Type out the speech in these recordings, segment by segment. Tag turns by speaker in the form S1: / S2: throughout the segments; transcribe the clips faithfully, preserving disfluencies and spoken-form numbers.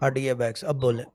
S1: हटिए बैग्स, अब बोले।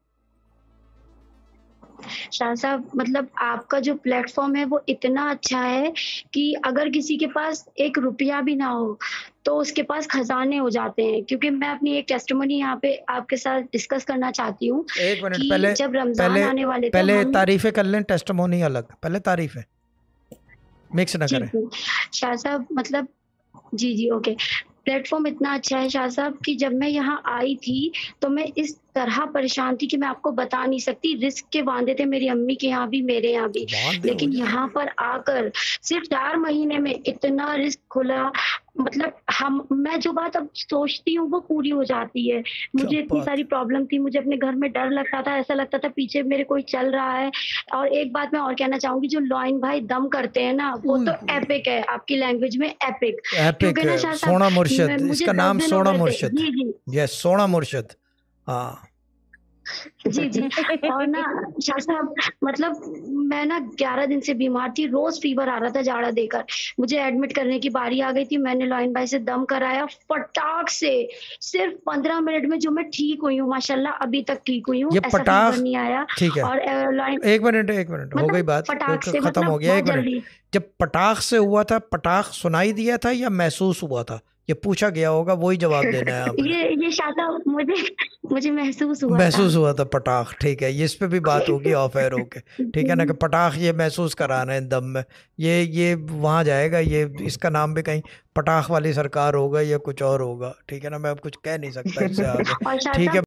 S2: शाह साहब, मतलब आपका जो प्लेटफ़ॉर्म है वो इतना अच्छा है कि अगर किसी के पास एक रुपया भी ना हो, तो उसके पास खज़ाने हो जाते हैं। क्योंकि मैं अपनी एक टेस्टिमनी यहाँ पे आपके साथ डिस्कस करना चाहती हूँ
S1: एक मिनट,
S2: कि
S1: पहले
S2: जब रमज़ान
S1: पहले
S2: आने वाले थे
S1: पहले
S2: हम
S1: तारीफें कर लें, टेस्टिमोनी अलग, पहले तारीफें मिक्स ना
S2: जी,
S1: करें।
S2: जी। शाह साहब मतलब जी, जी, ओके। प्लेटफ़ॉर्म इतना अच्छा है शाह साहब कि जब मैं यहाँ आई थी, तो मैं इस तरह परेशान थी कि मैं आपको बता नहीं सकती। रिस्क के वांदे थे मेरी अम्मी के यहाँ भी, मेरे यहाँ भी।
S1: वांदे हो
S2: लेकिन
S1: जाए।
S2: यहाँ पर आकर सिर्फ़ चार महीने में इतना रिस्क खुला, मतलब हम मैं जो बात अब सोचती हूँ वो पूरी हो जाती है।
S1: क्या
S2: मुझे इतनी
S1: बात
S2: सारी
S1: है।
S2: प्रॉब्लम थी, मुझे अपने घर में डर लगता था, ऐसा लगता था पीछे मेरे कोई चल रहा है। और एक बात मैं और कहना चाहूँगी, जो लॉयन भाई दम करते हैं ना, वो
S1: ओए
S2: तो
S1: होए।
S2: एपिक है, आपकी लैंग्वेज में एपिक।
S1: एपिक
S2: क्योंकि ना
S1: है,
S2: शाह साहब
S1: सोना
S2: मैं
S1: मुर्शिद,
S2: मुझे
S1: इसका
S2: दस
S1: नाम
S2: दिन हो
S1: सोना
S2: गए थे
S1: मुर्शिद।
S2: जी, जी।
S1: यस, सोना मुर्शिद। हाँ।
S2: जी, जी। और ना शाह साहब मतलब मैं ना ग्यारह दिन से बीमार थी, रोज़ फ़ीवर आ रहा था जाड़ा देकर। मुझे एडमिट करने की बारी आ गई थी, मैंने लॉयन भाई से दम कराया फटाक से, सिर्फ़ पंद्रह मिनट में जो मैं ठीक हुई हूँ माशाल्लाह, अभी तक ठीक हुई हूँ,
S1: ये
S2: ऐसा फ़ीवर
S1: पटाख,
S2: नहीं आया।
S1: ठीक है,
S2: और अ, लॉयन
S1: एक मिनट एक मिनट हो गई
S2: मतलब
S1: बात,
S2: फटाक
S1: ख-
S2: से
S1: खत्म हो
S2: मतलब
S1: गया,
S2: बहुत
S1: एक मिनट।
S2: जल्दी।
S1: जब पटाख से हुआ था, पटाख सुनाई दिया था या महसूस हुआ था? ये पूछा गया होगा, वही जवाब देना है आपने।
S2: ये ये शाह साहब मुझे मुझे महसूस हुआ था।
S1: महसूस हुआ था पटाख, ठीक है, ये इस पे भी बात होगी ऑफ एयर होके। ठीक है ना, कि
S2: जी।
S1: पटाख ये महसूस करा रहे हैं दम में, ये ये वहां जाएगा, ये इसका नाम भी कहीं पटाख वाली सरकार होगा या कुछ और होगा। ठीक है ना, मैं अब कुछ कह नहीं सकता इससे आगे।
S2: और शाह
S1: ठीक है।
S2: साहब